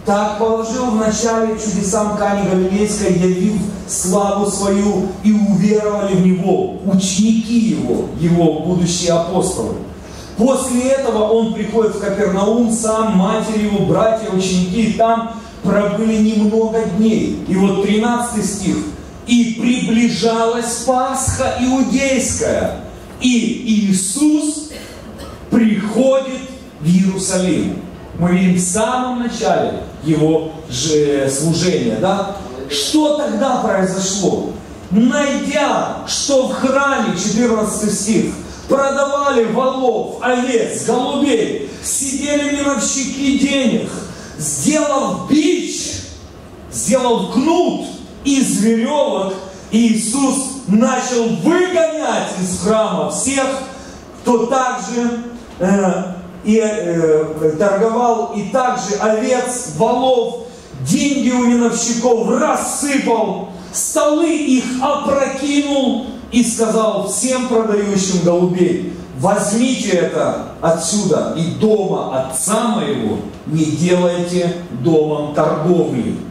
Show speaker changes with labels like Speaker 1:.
Speaker 1: Так положил в начале чудесам Кани Галилейской, явив славу свою, и уверовали в Него ученики Его будущие апостолы. После этого Он приходит в Капернаум, сам, матери Его, братья, ученики, и там пробыли немного дней. И вот 13 стих. «И приближалась Пасха иудейская, и Иисус приходит в Иерусалим». Мы видим в самом начале Его служения, да? Что тогда произошло? Найдя, что в храме, 14 стих, продавали волов, овец, голубей, сидели миновщики денег, сделав бич, сделав кнут из веревок, Иисус начал выгонять из храма всех, кто также торговал, и также овец, волов, деньги у миновщиков рассыпал, столы их опрокинул и сказал всем продающим голубей: возьмите это отсюда, и дома отца моего не делайте домом торговли.